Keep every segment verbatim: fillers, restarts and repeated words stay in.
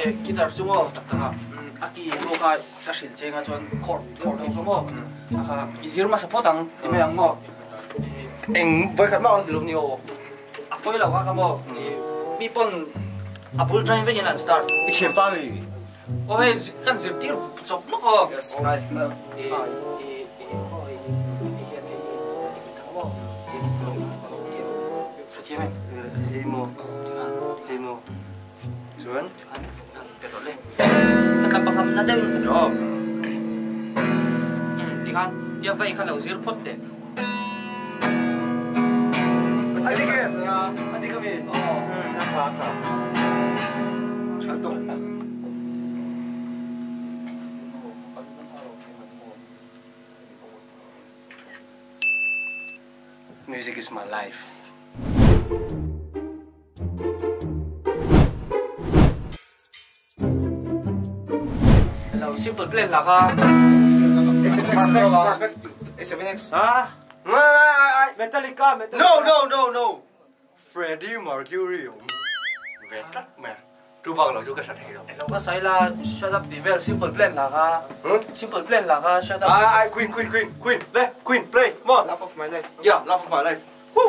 guitar chungo takta aki roka tashil chenga chon chord chord ko mo aka izir ma support ang timang mo eng vai khat ma lum ni o apoi la ka mo mi pon apul train ve yan start iksem pa mi o he kan zir tir chok lo ko yes ai e e e o e e yan e tamo e Fratiyemen hei mo hei mo chuan pero le katam na daw no di kan ya vai khan lo zir phot de adi ke adi kami oh na cha cha chal to music is my life. Hello, simple plan lah ka. S seven X perfect. S seven X. Ah. Metallica, Metallica. No, no, no, no. Freddie Mercury. Metal man. Tu bang lo juga sat hero. Hello ka sai la shut up the bell simple plan lah ka. Simple plan lah ka shut up. Ah, Queen, Queen, Queen, Queen. Le, Queen, play. Come on. Love of my life. Yeah, love of my life. Woo.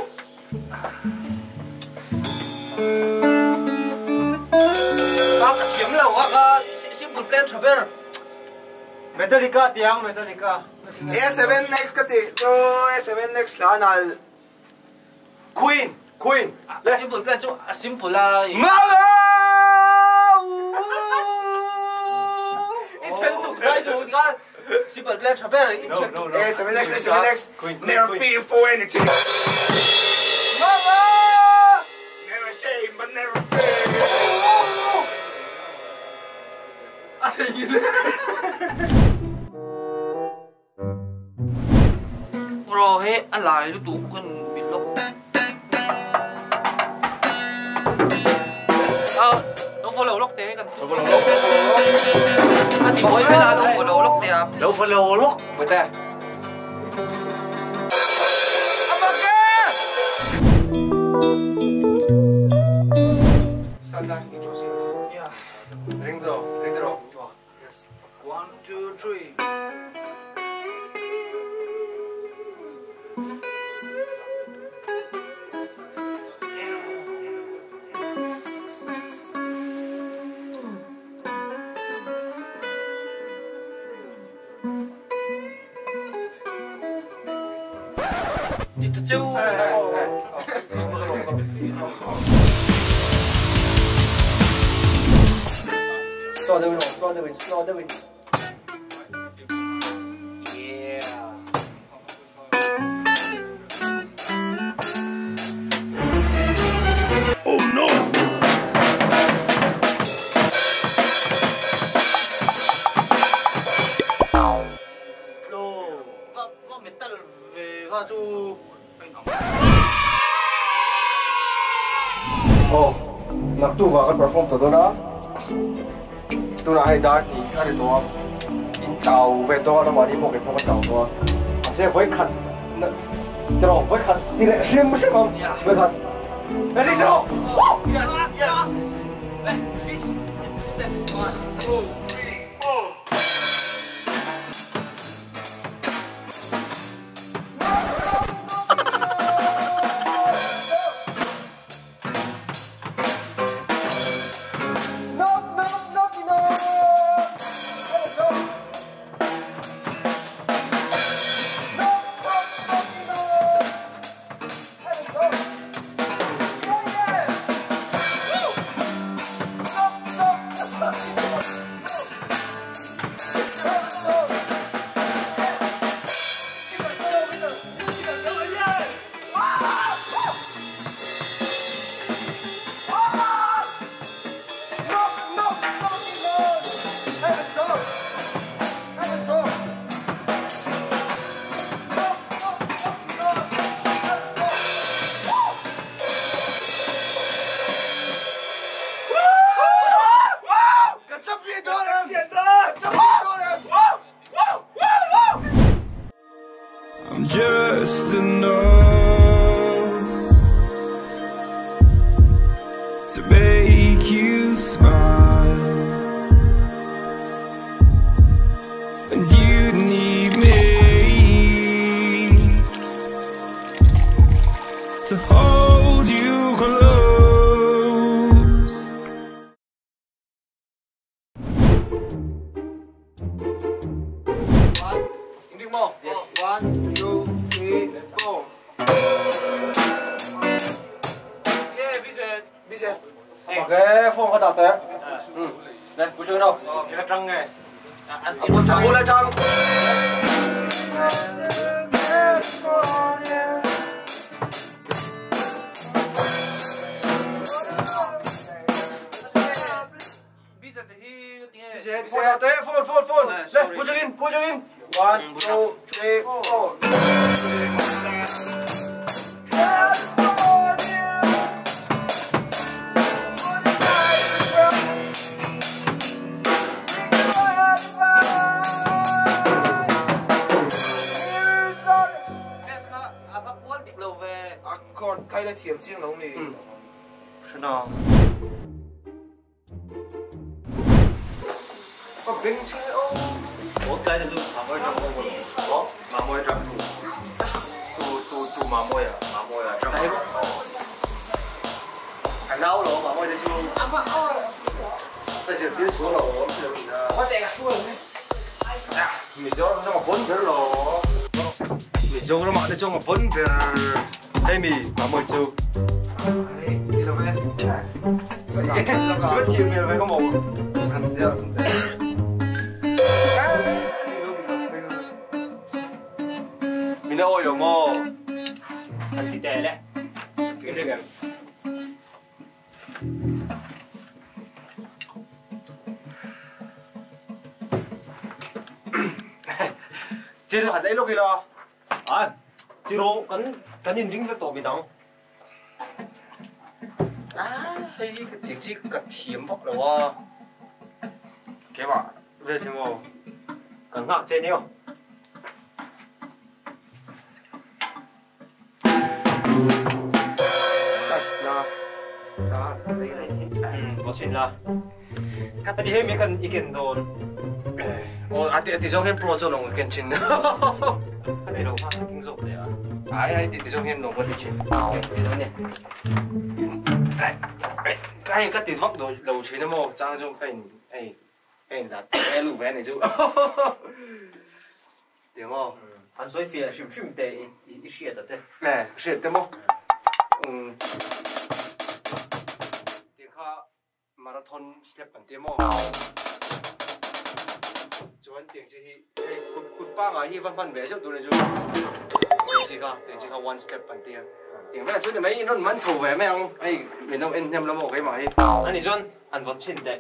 Ka ka chiam lo ka simple plan travel. Metallica tiang Metallica. S seven X kati. So S seven X la na Queen, Queen. Le. Simple plan so simple lah. Mala! It's going to try to kan. Simple plan travel. No, no, no. S seven X, S seven X. Never fear for anything. Mama! Never shame, but never fear. Ate yun. Bro, he alai lu tu kan bilok. Ah, no follow lock te kan. No follow lock. Ati boy sa la no follow lock te ah. No follow lock. Betul. Yeah. Ring the ring the rock. Yes. One, two, three. Dito jauh. Slow the wind, slow the wind, slow the wind. Yeah. Oh no! Slow. Pak, pak metal về ga chu. Oh, nak tu ba kan perform tu tu na. Tu na hai dar ni kari tu. In chào về tu na mari mo ke pho chào tu. Ase voi khat. Terong voi khat. Tidak sim sim am. Voi khat. Ready terong. Yes, yes. Eh, one, two, three, four. I'm just enough to make you smile. One, two, three, four. Yeah, Vincent. Vincent. Cái phone có tạo té. Ừ. Đây, vui chơi đâu? Ờ, cái trăng này. À, anh Một trăm bốn lại trăm. Vincent thì tiếng Vincent, phone tạo té, phone, phone, phone. Đây, vui chơi in, vui chơi in. One, two, three, four. Còn cây là thiểm riêng đâu mì. Sao nào? Có bình chứ ô. Ủa cây là tôi mà môi trong con một. Ủa? Mà môi trong tu. Tu tu tu mà môi à? Mà môi à? Trong đây. Cái nào rồi mà môi đây chứ. Bây giờ tiến xuống rồi. có thể là xuôi Mình cho nó mà bốn cái rồi. Mình cho nó mà để cho mà bốn cái. Đây mì mà môi chú. Đi đâu vậy? Có chiều mình phải có một. Ăn rượu xong thế. Mình đã ôi rồi mô. Ăn thịt tè đấy. Cái này kìa. Chị là hẳn đấy lúc gì lo. À, tiro cắn cắn nhìn dính với tổ bị đắng. À, hay cái tiếng chi cả thiếm bọc đâu à. Cái bảo về thì mô. Cắn ngạc trên đi không? Là là đây này. Ừ, có chuyện là. Cái đi hết mấy cần ý kiến đồ. Ồ, à thì thì trong hiện pro cho nó cái chuyện. Cái đi đâu khác kinh dục đấy à? Ai ai thì thì trong hiện nó có cái chuyện. Cái đó nhỉ. Cái cái tiền vóc đầu đầu chuyện nó mô, trang trong cái ấy cái là cái lũ vé này chứ. Tiếng mô. Anh nói phía phim phim tệ ý xịt đó thế. Nè, xịt tiếng mô. Ừ. Tiếng kha marathon step bản tiếng mô. Chuan tiếng chỉ hi, cút cút ba ngài hi văn văn vẽ trước tụi này chứ. Tiếng chỉ kha, tiếng chỉ kha one step bản tiếng. Tiếng vẽ chút thì mấy nó mắn sầu vẽ mấy ông, ấy mình đâu em thêm nó một cái mà hi. Anh đi John, anh vẫn xin tệ.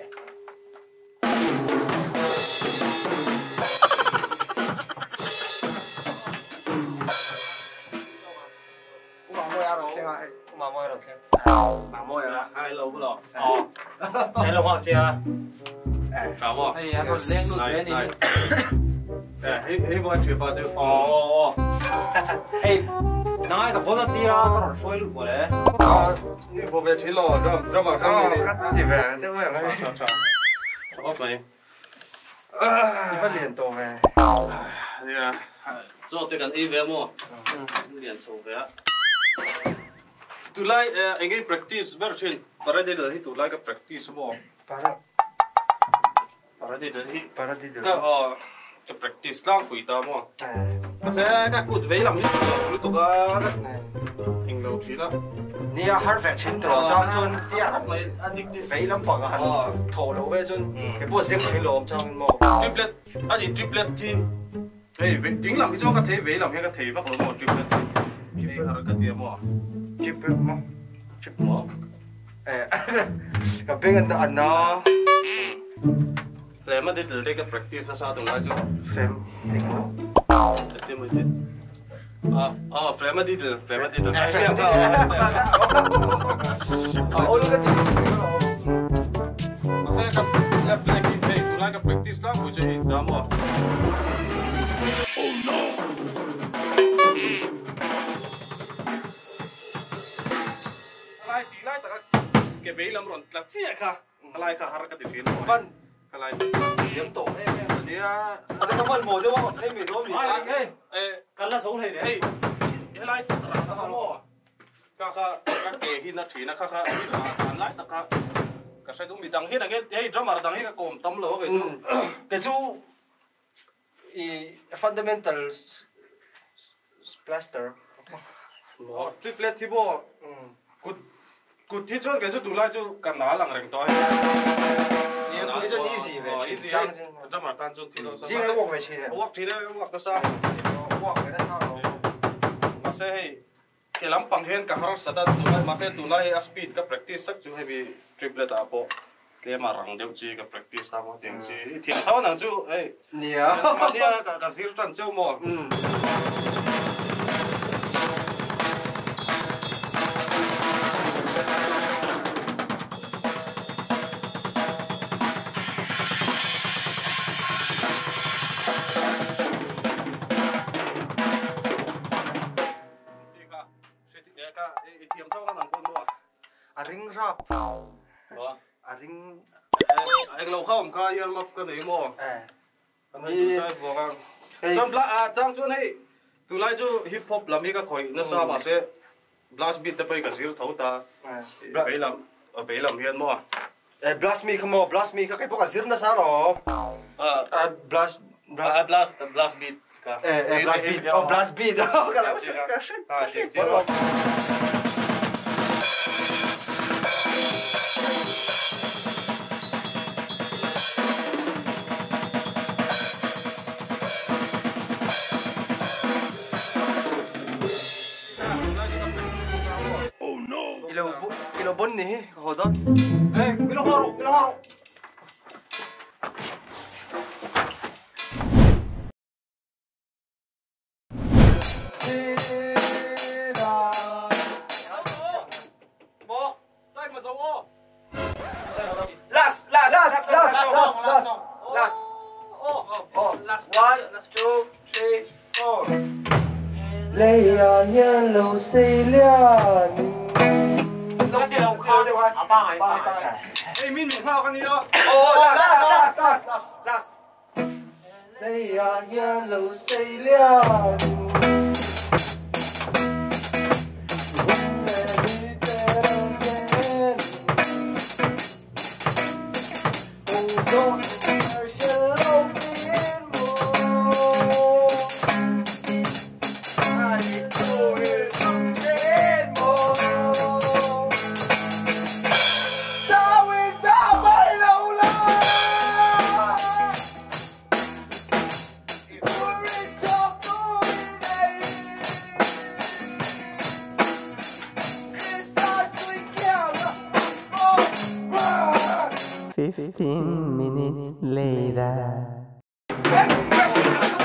Mà môi ăn rồi thế này. Mà môi rồi xem. Mà môi à. Hai lâu bữa lọ. Ờ. Hai lâu hoặc chưa? Cảm ơn. thì anh còn lên luôn cái này 네, 일본 출발주. 어, 어. 에이, 나에서 보다 뛰어. 그럼 소일 거래. À, như bộ về chỉ lo rồi, rồi mà không đi. Cắt thì về, thế mới là 자, 자. 어, 많이. đi phát liền tổ về. Dạ, cho tôi cần ý về mua, liền sầu về. Tụi lại anh ấy practice better trên, para đây là thì tụi lại cái practice mua, Para, para đây là thì para đi được. cái ờ cái practice lang quỷ ta mua. Sẽ các cụt vấy làm như tụi nó, lúc tụi cái hình đầu trí đó. Nia har về trên tổ trong chun tia Mày anh đi chứ. vấy lắm phẳng hẳn. Thổ lỗ về chun, cái bộ riêng trên lỗ trong mồ. Triplet, anh ấy triplet thì, hey, chính làm cái cho cái thế vấy làm cái cái thế vắt lỗ mua triplet. Cái hàng cái tiền mua. Chip mò, chip mò. Eh, cái bên anh anh nó. Flame mà đi từ đây cái practice sao tụi nó chứ. Phèm, anh nó. Thế mới thế. À, à, flame mà đi từ, flame mà đi từ. À, phèm. À, ôi cái gì? Mà sẽ cái left leg in hey, tụi nó cái practice lang của chơi đó mà. Oh no. Lại tí lại ta cái vế làm rồi là chia cả. Lại cả har cái chuyện. Vân. Lại Điểm tổ em em. đi à. À, thế không ăn mồ chứ không? Em mì thôi mì. Ê, ê, Ê, cắn là sống này đấy. hey, cái lại ra nó mà. Các các cái hin nó chỉ nó các các anh lại các cái sai đúng bị đăng hết là cái hey drama đăng hết cái cồn tấm lỗ cái chú. Cái chú i fundamental Splaster. Nó triplet thì bộ cút cút thì cho cái chỗ tụ lại chỗ cần ná lằng rèn tối. Nhiều cút cho easy về. Easy ấy. Trong mà tan chỗ thì nó. Chỉ cái walk về chỉ này. Walk thì đấy walk nó sao? Walk cái đó sao rồi? Mà sẽ hay cái lắm bằng hen cả harus sada tụ lại mà sẽ tụ lại speed cái practice sắc chỗ hay bị triplet à bộ. Cái mà răng đều chỉ cái practice ta mà tiếng chỉ thì thao năng chỗ ấy. Nhiều. Mà đi cả cả zero trần chỗ mà. Tiệm thao năng con mua. À ring rap. Đó. À ring. Anh lâu không có yên mà cái này mua. À. Anh ấy sai vô ngang. Trong là à trong chỗ này, tụi lại chỗ hip hop làm gì cái khối nó sao mà sẽ blast beat tới cái gì thấu ta. Vậy làm vậy làm hiền mua. Eh blast me come on blast me cái bộ cái zir nó sao rồi? À blast blast blast blast beat. Eh eh blast beat. Oh blast beat. Cái đó cái shit. À shit. Ilo ilo bon nih, hold on. Eh, bilo haro, bilo haro. Last, last, last, last, last, last, last. Oh, oh, last, One, two, three, four. Lấy yellow say lian. Lúc đi đâu không? À ba ngày, ba ngày. Ê, min mình hoa con đi đâu? Oh, last, last, last, last, last. Lấy yellow say lian. Fifteen minutes later.